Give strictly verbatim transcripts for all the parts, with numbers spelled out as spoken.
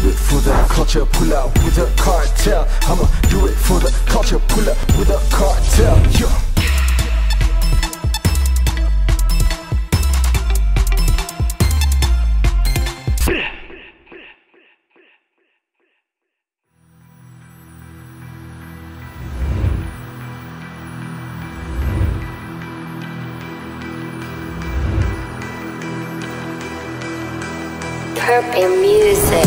it for the culture, pull out with a cartel. I'ma do it for the culture, pull up with a cartel. Yeah. Cartel music.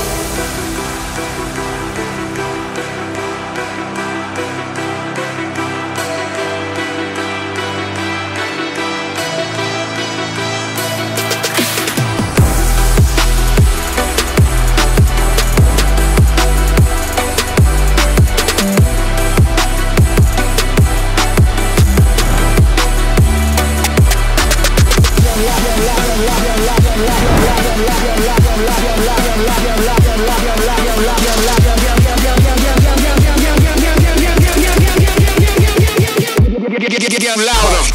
Get louder.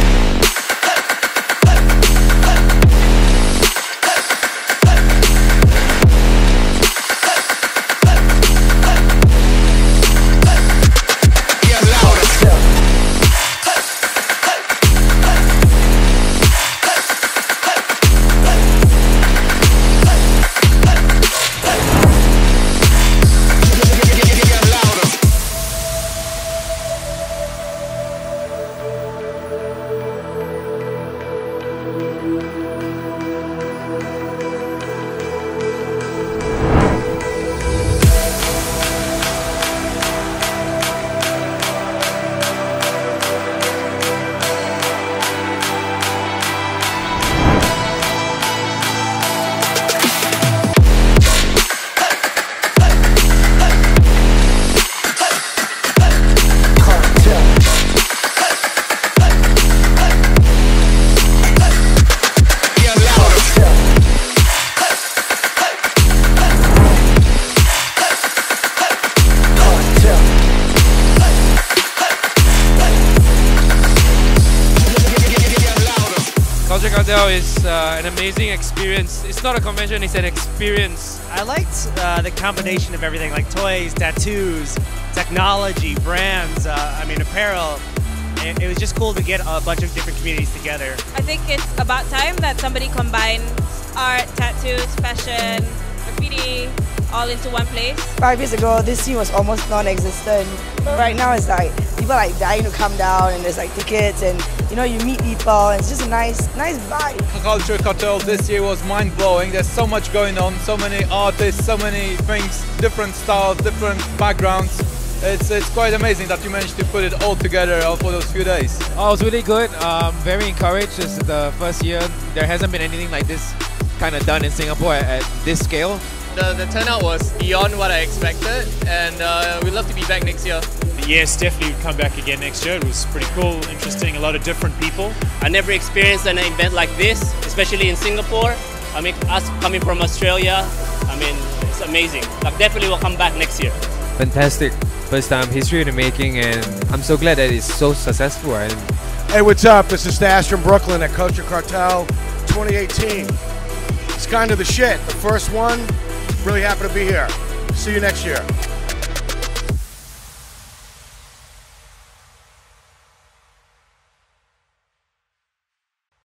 Cartel is uh, an amazing experience. It's not a convention, it's an experience. I liked uh, the combination of everything, like toys, tattoos, technology, brands, uh, I mean apparel. It, it was just cool to get a bunch of different communities together. I think it's about time that somebody combines art, tattoos, fashion, graffiti, all into one place. Five years ago, this scene was almost non-existent. But right now, it's like people are like dying to come down, and there's like tickets, and you know, you meet people, and it's just a nice, nice vibe. Culture Cartel this year was mind-blowing. There's so much going on, so many artists, so many things, different styles, different backgrounds. It's it's quite amazing that you managed to put it all together for those few days. Oh, it was really good. Um, very encouraged. This is the first year. There hasn't been anything like this kind of done in Singapore at, at this scale. The, the turnout was beyond what I expected, and uh, we'd love to be back next year. Yes, definitely would come back again next year. It was pretty cool, interesting, a lot of different people. I never experienced an event like this, especially in Singapore. I mean, us coming from Australia, I mean, it's amazing. Like, definitely will come back next year. Fantastic. First time, history in the making, and I'm so glad that it's so successful. And hey, what's up? This is Stash from Brooklyn at Culture Cartel twenty eighteen. It's kind of the shit. The first one, really happy to be here. See you next year.